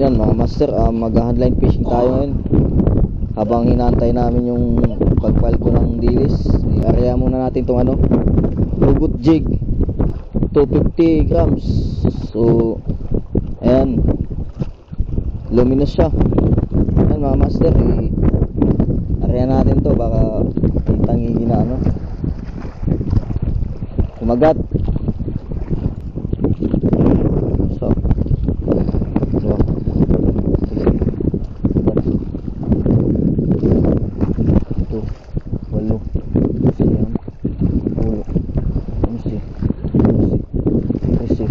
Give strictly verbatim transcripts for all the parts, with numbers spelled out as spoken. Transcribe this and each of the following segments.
Yan mga master, uh, mag-handline fishing tayo ngayon. Habang hinantay namin yung pag-file ko ng Dilis, i-area muna natin itong ano, hugot jig two fifty grams. So ayan, luminous siya. Ayan mga master, i-area natin to, baka itangigi na ano, kumagat. So so ito walo siyam ulo umsi umsi umsi.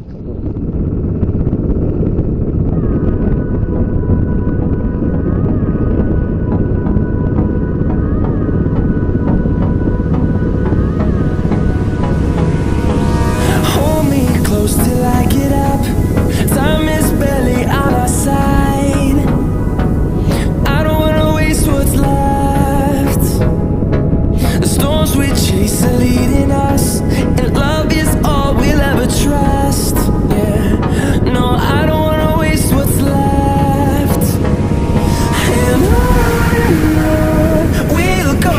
Till I get up, time is barely on our side. I don't wanna waste what's left. The storms we chase are leading us, and love is all we'll ever trust. Yeah, no, I don't wanna waste what's left. And on we'll go,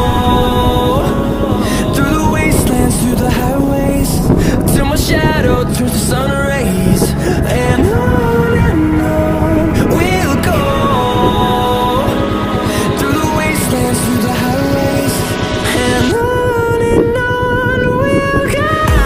through the wastelands, through the highways, till my shadow turns to sun rays. And on and on we'll go, through the wastelands, through the highways. And on and on we'll go.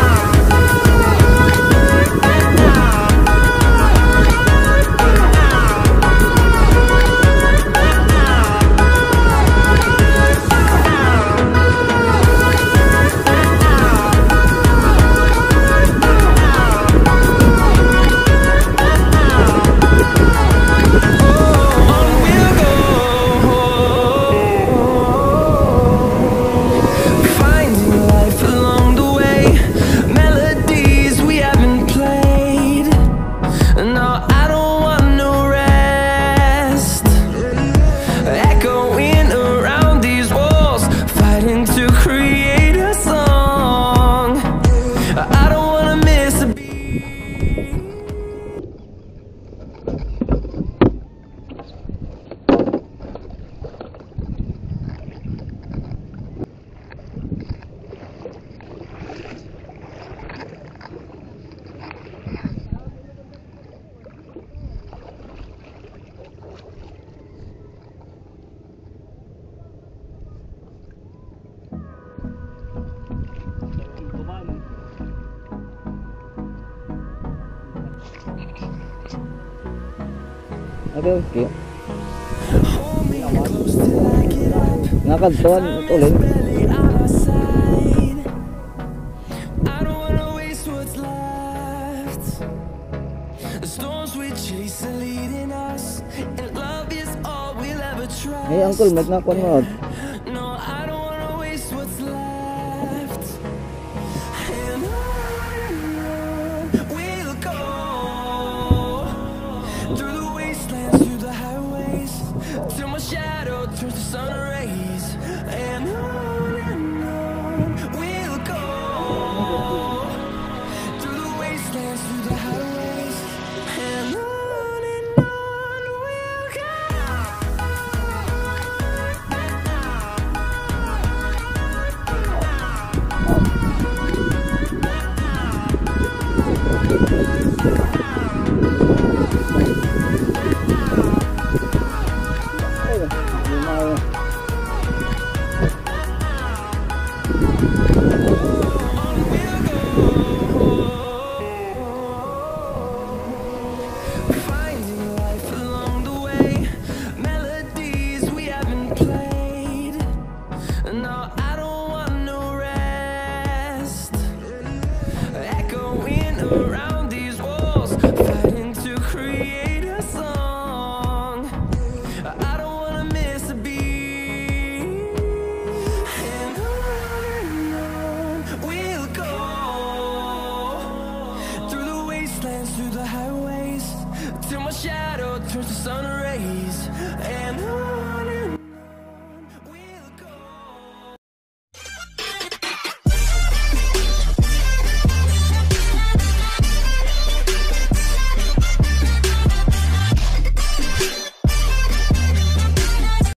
Okay, okay. Nakadtuan ulit. Hey uncle, mag nakuan mo. Till my shadow turns to sun rays. And on and on we'll go, through the wastelands, through the highways. And on and on we'll go. Hey,